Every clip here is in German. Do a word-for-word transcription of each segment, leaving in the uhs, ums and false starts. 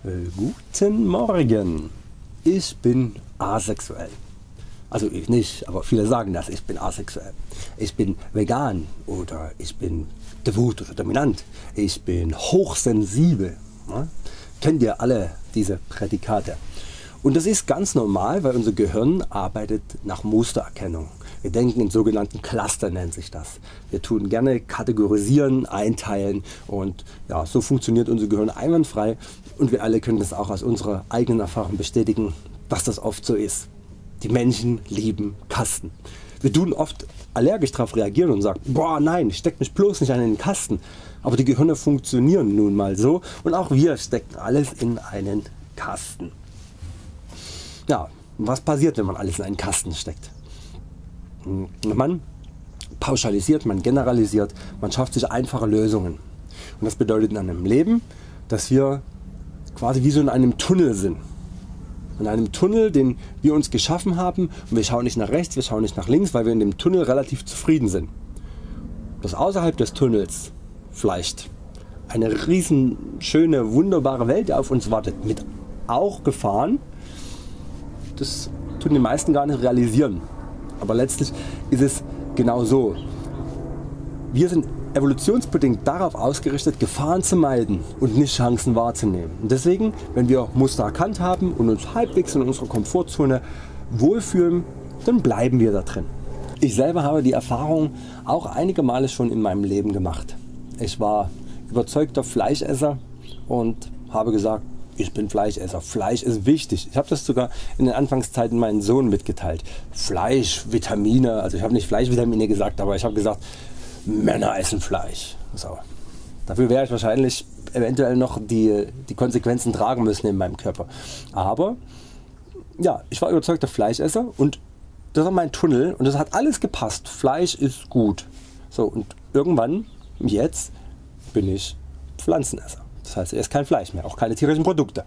Äh, guten Morgen, ich bin asexuell. Also ich nicht, aber viele sagen das, ich bin asexuell. Ich bin vegan oder ich bin devot oder dominant. Ich bin hochsensibel. Ja? Kennt ihr alle diese Prädikate? Und das ist ganz normal, weil unser Gehirn arbeitet nach Mustererkennung. Wir denken in sogenannten Cluster, nennt sich das. Wir tun gerne kategorisieren, einteilen und ja, so funktioniert unser Gehirn einwandfrei und wir alle können das auch aus unserer eigenen Erfahrung bestätigen, dass das oft so ist. Die Menschen lieben Kasten. Wir tun oft allergisch darauf reagieren und sagen, boah nein, steck mich bloß nicht an den Kasten. Aber die Gehirne funktionieren nun mal so und auch wir stecken alles in einen Kasten. Ja, was passiert, wenn man alles in einen Kasten steckt? Man pauschalisiert, man generalisiert, man schafft sich einfache Lösungen. Und das bedeutet in einem Leben, dass wir quasi wie so in einem Tunnel sind. In einem Tunnel, den wir uns geschaffen haben und wir schauen nicht nach rechts, wir schauen nicht nach links, weil wir in dem Tunnel relativ zufrieden sind. Dass außerhalb des Tunnels vielleicht eine riesen schöne wunderbare Welt auf uns wartet, mit auch Gefahren, das tun die meisten gar nicht realisieren. Aber letztlich ist es genau so. Wir sind evolutionsbedingt darauf ausgerichtet, Gefahren zu meiden und nicht Chancen wahrzunehmen. Und deswegen, wenn wir Muster erkannt haben und uns halbwegs in unserer Komfortzone wohlfühlen, dann bleiben wir da drin. Ich selber habe die Erfahrung auch einige Male schon in meinem Leben gemacht. Ich war überzeugter Fleischesser und habe gesagt, ich bin Fleischesser, Fleisch ist wichtig. Ich habe das sogar in den Anfangszeiten meinen Sohn mitgeteilt. Fleisch, Vitamine, also ich habe nicht Fleischvitamine gesagt, aber ich habe gesagt, Männer essen Fleisch. So. Dafür wäre ich wahrscheinlich eventuell noch die, die Konsequenzen tragen müssen in meinem Körper. Aber ja, ich war überzeugter Fleischesser und das war mein Tunnel und das hat alles gepasst. Fleisch ist gut. So, und irgendwann, jetzt, bin ich Pflanzenesser. Das heißt, er ist kein Fleisch mehr, auch keine tierischen Produkte.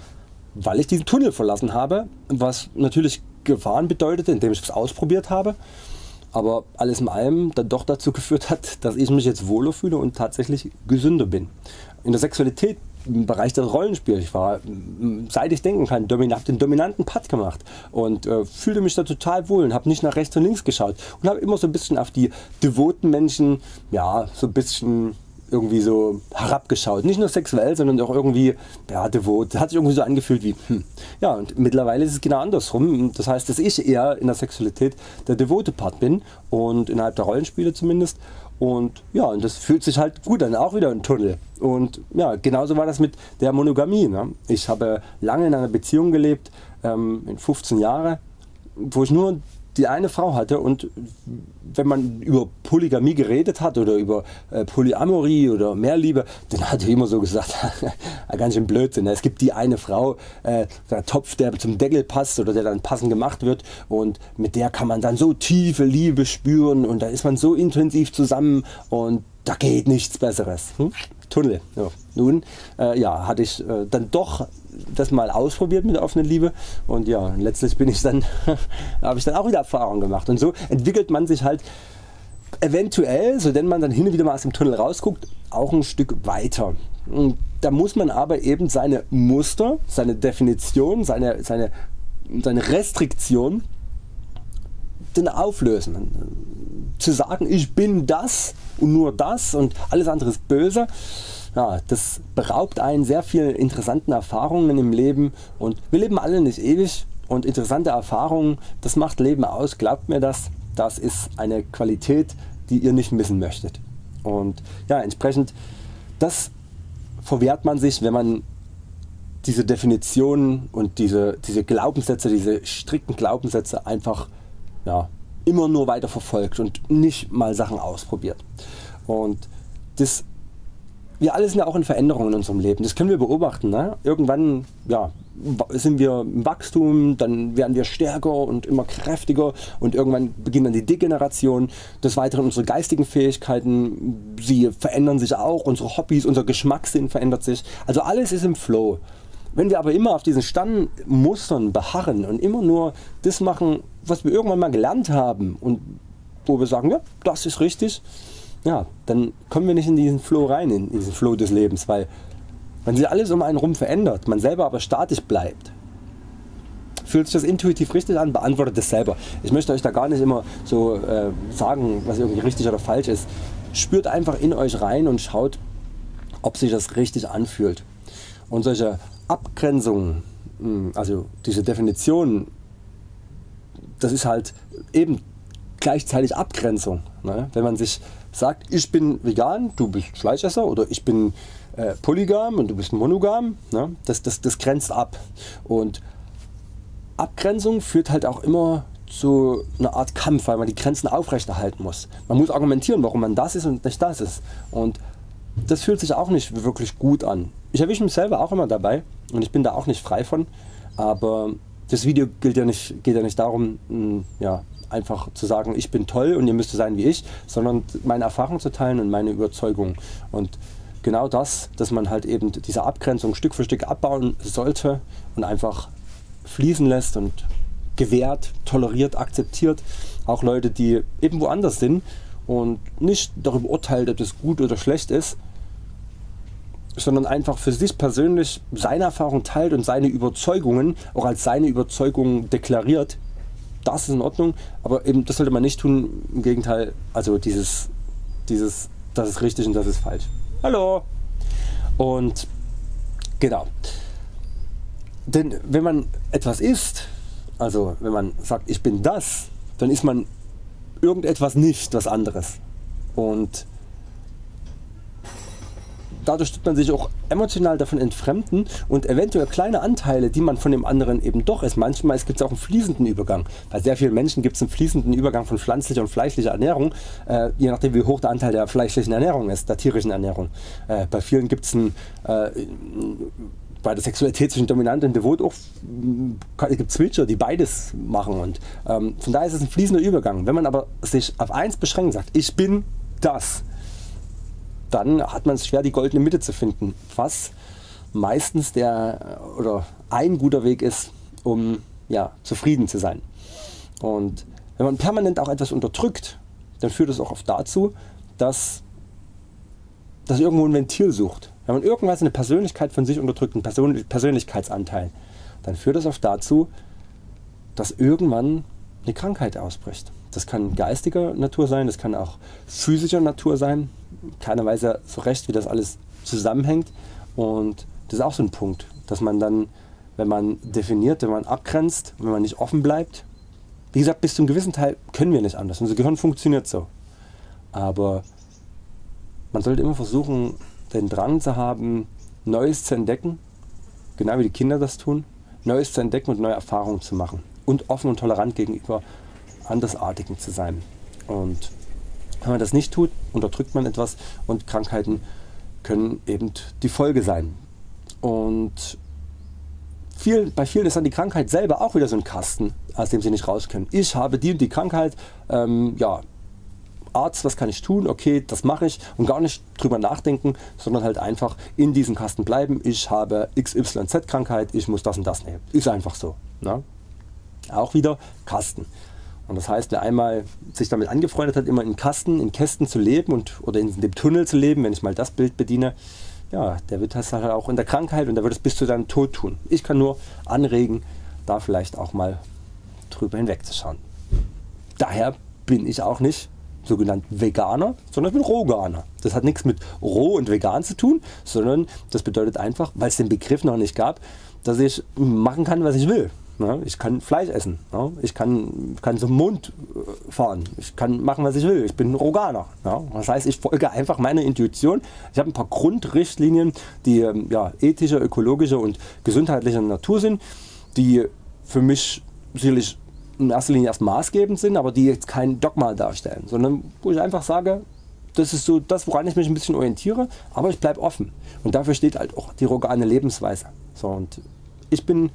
Weil ich diesen Tunnel verlassen habe, was natürlich Gefahren bedeutete, indem ich es ausprobiert habe, aber alles in allem dann doch dazu geführt hat, dass ich mich jetzt wohler fühle und tatsächlich gesünder bin. In der Sexualität, im Bereich des Rollenspiels, ich war, seit ich denken kann, habe den dominanten Part gemacht und äh, fühlte mich da total wohl und habe nicht nach rechts und links geschaut und habe immer so ein bisschen auf die devoten Menschen, ja, so ein bisschen irgendwie so herabgeschaut, nicht nur sexuell, sondern auch irgendwie ja, devot. Das hat sich irgendwie so angefühlt wie hm. Ja, und mittlerweile ist es genau andersrum. Das heißt, dass ich eher in der Sexualität der devote Part bin und innerhalb der Rollenspiele zumindest. Und ja, und das fühlt sich halt gut an, auch wieder ein Tunnel. Und ja, genauso war das mit der Monogamie. Ne? Ich habe lange in einer Beziehung gelebt, ähm, in fünfzehn Jahre, wo ich nur die eine Frau hatte, und wenn man über Polygamie geredet hat oder über äh, Polyamorie oder Mehrliebe, dann hat er immer so gesagt, ganz schön Blödsinn. Es gibt die eine Frau, äh, der Topf, der zum Deckel passt oder der dann passend gemacht wird, und mit der kann man dann so tiefe Liebe spüren und da ist man so intensiv zusammen und da geht nichts Besseres. Hm? Tunnel. Ja. Nun äh, ja, hatte ich äh, dann doch das mal ausprobiert mit der offenen Liebe und ja, letztlich bin ich dann habe ich dann auch wieder Erfahrung gemacht, und so entwickelt man sich halt eventuell, so denn man dann hin und wieder mal aus dem Tunnel rausguckt, auch ein Stück weiter. Und da muss man aber eben seine Muster, seine Definition, seine, seine, seine Restriktion dann auflösen. Zu sagen, ich bin das und nur das und alles andere ist böse, ja, das beraubt einen sehr vielen interessanten Erfahrungen im Leben, und wir leben alle nicht ewig, und interessante Erfahrungen, das macht Leben aus, glaubt mir das, das ist eine Qualität, die ihr nicht missen möchtet. Und ja, entsprechend, das verwehrt man sich, wenn man diese Definitionen und diese, diese Glaubenssätze, diese strikten Glaubenssätze einfach ja, immer nur weiter verfolgt und nicht mal Sachen ausprobiert. Und das, wir alle sind ja auch in Veränderungen in unserem Leben, das können wir beobachten. Ne? Irgendwann ja, sind wir im Wachstum, dann werden wir stärker und immer kräftiger, und irgendwann beginnt dann die Degeneration. Des Weiteren unsere geistigen Fähigkeiten, sie verändern sich auch, unsere Hobbys, unser Geschmackssinn verändert sich. Also alles ist im Flow. Wenn wir aber immer auf diesen Stammustern beharren und immer nur das machen, was wir irgendwann mal gelernt haben und wo wir sagen, ja, das ist richtig, ja, dann kommen wir nicht in diesen Flow rein, in diesen Flow des Lebens, weil Wenn sich alles um einen rum verändert, man selber aber statisch bleibt, fühlt sich das intuitiv richtig an, beantwortet es selber. Ich möchte euch da gar nicht immer so äh, sagen, was irgendwie richtig oder falsch ist. Spürt einfach in euch rein und schaut, ob sich das richtig anfühlt. Und solche Abgrenzungen, also diese Definition, das ist halt eben gleichzeitig Abgrenzung. Ne? Wenn man sich sagt, ich bin vegan, du bist Fleischesser, oder ich bin äh, polygam und du bist monogam, ne? das, das, das grenzt ab. Und Abgrenzung führt halt auch immer zu einer Art Kampf, weil man die Grenzen aufrechterhalten muss. Man muss argumentieren, warum man das ist und nicht das ist. Und das fühlt sich auch nicht wirklich gut an. Ich erwische mich selber auch immer dabei und ich bin da auch nicht frei von. Aber das Video gilt ja nicht, geht ja nicht darum, mh, ja, einfach zu sagen, ich bin toll und ihr müsst so sein wie ich, sondern meine Erfahrung zu teilen und meine Überzeugung. Und genau das, dass man halt eben diese Abgrenzung Stück für Stück abbauen sollte und einfach fließen lässt und gewährt, toleriert, akzeptiert, auch Leute, die eben woanders sind und nicht darüber urteilt, ob das gut oder schlecht ist, sondern einfach für sich persönlich seine Erfahrung teilt und seine Überzeugungen auch als seine Überzeugungen deklariert. Das ist in Ordnung, aber eben das sollte man nicht tun, im Gegenteil, also dieses, dieses das ist richtig und das ist falsch. Hallo! Und genau. Denn wenn man etwas ist, also wenn man sagt, ich bin das, dann ist man irgendetwas nicht was anderes. Und dadurch tut man sich auch emotional davon entfremden und eventuell kleine Anteile, die man von dem anderen eben doch ist. Manchmal gibt es auch einen fließenden Übergang. Bei sehr vielen Menschen gibt es einen fließenden Übergang von pflanzlicher und fleischlicher Ernährung, äh, je nachdem wie hoch der Anteil der fleischlichen Ernährung ist, der tierischen Ernährung. Äh, bei vielen gibt es einen äh, bei der Sexualität zwischen dominant und devot auch gibt Switcher, die beides machen. Und ähm, von daher ist es ein fließender Übergang. Wenn man aber sich auf eins beschränkt, sagt, ich bin das, dann hat man es schwer, die goldene Mitte zu finden, was meistens der oder ein guter Weg ist, um ja, zufrieden zu sein. Und wenn man permanent auch etwas unterdrückt, dann führt es auch oft dazu, dass das irgendwo ein Ventil sucht. Wenn man irgendwas, eine Persönlichkeit von sich unterdrückt, einen Persön Persönlichkeitsanteil, dann führt das oft dazu, dass irgendwann eine Krankheit ausbricht. Das kann geistiger Natur sein, das kann auch physischer Natur sein. Keiner weiß ja so recht, wie das alles zusammenhängt. Und das ist auch so ein Punkt, dass man dann, wenn man definiert, wenn man abgrenzt, wenn man nicht offen bleibt, wie gesagt, bis zu einem gewissen Teil können wir nicht anders. Unser Gehirn funktioniert so. Aber man sollte immer versuchen, den Drang zu haben, Neues zu entdecken, genau wie die Kinder das tun, Neues zu entdecken und neue Erfahrungen zu machen und offen und tolerant gegenüber Andersartigen zu sein. Und wenn man das nicht tut, unterdrückt man etwas und Krankheiten können eben die Folge sein. Und viel, bei vielen ist dann die Krankheit selber auch wieder so ein Kasten, aus dem sie nicht raus können. Ich habe die und die Krankheit, ähm, ja, Arzt, was kann ich tun? Okay, das mache ich, und gar nicht drüber nachdenken, sondern halt einfach in diesem Kasten bleiben. Ich habe X Y Z Krankheit, ich muss das und das nehmen. Ist einfach so. Ne? Auch wieder Kasten. Und das heißt, wer einmal sich damit angefreundet hat, immer in Kasten, in Kästen zu leben und, oder in dem Tunnel zu leben, wenn ich mal das Bild bediene, ja, der wird das halt auch in der Krankheit und der wird es bis zu seinem Tod tun. Ich kann nur anregen, da vielleicht auch mal drüber hinwegzuschauen. Daher bin ich auch nicht sogenannt Veganer, sondern ich bin Roganer. Das hat nichts mit roh und vegan zu tun, sondern das bedeutet einfach, weil es den Begriff noch nicht gab, dass ich machen kann, was ich will. Ich kann Fleisch essen, ich kann, kann zum Mond fahren, ich kann machen, was ich will. Ich bin Roganer. Das heißt, ich folge einfach meiner Intuition. Ich habe ein paar Grundrichtlinien, die ja, ethischer, ökologischer und gesundheitlicher Natur sind, die für mich sicherlich in erster Linie erst maßgebend sind, aber die jetzt kein Dogma darstellen, sondern wo ich einfach sage, das ist so das, woran ich mich ein bisschen orientiere, aber ich bleibe offen. Und dafür steht halt auch die rogane Lebensweise. So, und ich bin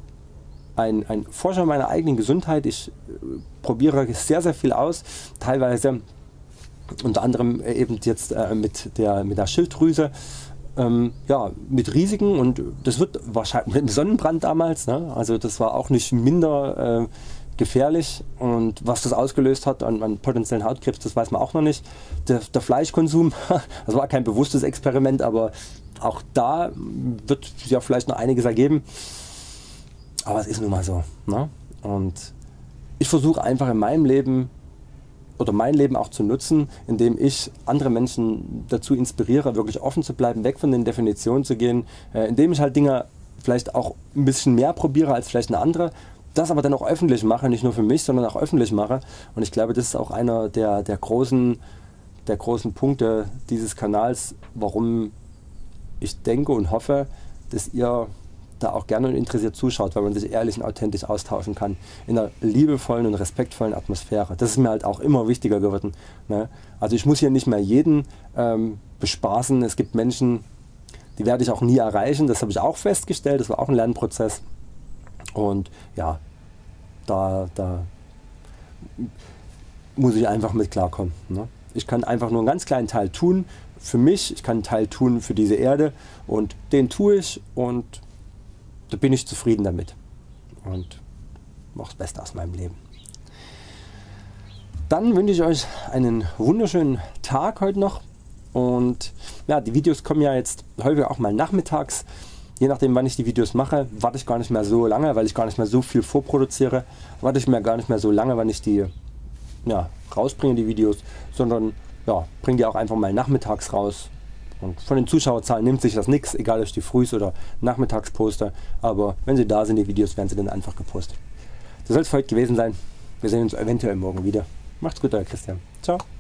ein, ein Forscher meiner eigenen Gesundheit. Ich äh, probiere sehr, sehr viel aus, teilweise unter anderem eben jetzt äh, mit, der, mit der Schilddrüse. Ähm, ja, mit Risiken, und das wird wahrscheinlich mit dem Sonnenbrand damals, ne? Also das war auch nicht minder äh, gefährlich, und was das ausgelöst hat an, an potenziellen Hautkrebs, das weiß man auch noch nicht. Der, der Fleischkonsum, das war kein bewusstes Experiment, aber auch da wird sich ja vielleicht noch einiges ergeben, aber es ist nun mal so. Ne? Und ich versuche einfach in meinem Leben oder mein Leben auch zu nutzen, indem ich andere Menschen dazu inspiriere, wirklich offen zu bleiben, weg von den Definitionen zu gehen, äh, indem ich halt Dinge vielleicht auch ein bisschen mehr probiere als vielleicht eine andere, das aber dann auch öffentlich mache, nicht nur für mich, sondern auch öffentlich mache. Und ich glaube, das ist auch einer der, der, großen, der großen Punkte dieses Kanals, warum ich denke und hoffe, dass ihr da auch gerne und interessiert zuschaut, weil man sich ehrlich und authentisch austauschen kann, in einer liebevollen und respektvollen Atmosphäre. Das ist mir halt auch immer wichtiger geworden. Ne? Also ich muss hier nicht mehr jeden ähm, bespaßen. Es gibt Menschen, die werde ich auch nie erreichen, das habe ich auch festgestellt, das war auch ein Lernprozess. Und ja, da, da muss ich einfach mit klarkommen. Ne? Ich kann einfach nur einen ganz kleinen Teil tun für mich, ich kann einen Teil tun für diese Erde und den tue ich und da bin ich zufrieden damit und mache das Beste aus meinem Leben. Dann wünsche ich euch einen wunderschönen Tag heute noch und ja, die Videos kommen ja jetzt häufig auch mal nachmittags. Je nachdem wann ich die Videos mache, warte ich gar nicht mehr so lange, weil ich gar nicht mehr so viel vorproduziere, warte ich mir gar nicht mehr so lange, wann ich die ja, rausbringe, die Videos, sondern ja, bringe die auch einfach mal nachmittags raus. Und von den Zuschauerzahlen nimmt sich das nichts, egal ob ich die frühs oder nachmittags poste, aber wenn sie da sind, die Videos, werden sie dann einfach gepostet. Das soll es für heute gewesen sein. Wir sehen uns eventuell morgen wieder. Macht's gut, euer Christian. Ciao.